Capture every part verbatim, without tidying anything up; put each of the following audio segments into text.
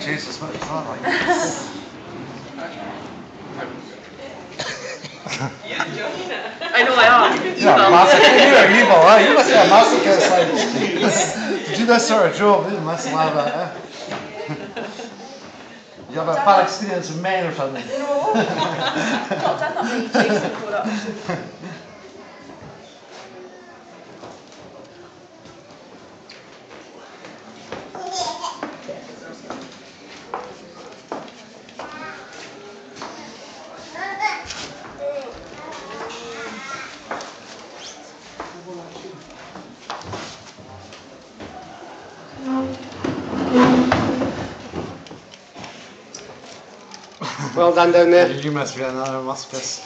Jesus, what is that like? I know I am. You're a masochist. You're evil, eh? You must be a masochist. Like, this, to do this sort of job, you must love it, eh? You have a bad experience with men or something? No. I've not done that many Jason products. Well done down there. You must be another masochist.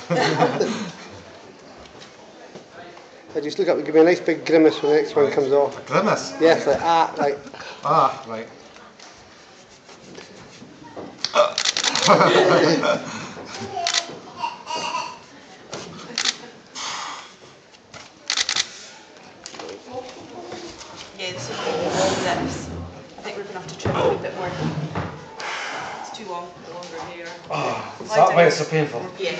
I just look up and give me a nice big grimace when the next one comes off. A grimace? Yes, like ah, like. Ah, right. Yeah, this is really long lips. I think we're going to have to trim a wee bit more. It's too long, the longer hair. Oh, is that why it's so painful? Yeah.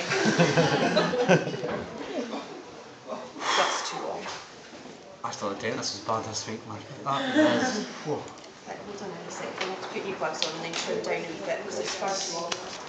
That's too long. I thought the dentist was bad this week, man. That is. Whoa. Right, hold on a second. I'm going to put new gloves on and then trim down a wee bit because it's far too long.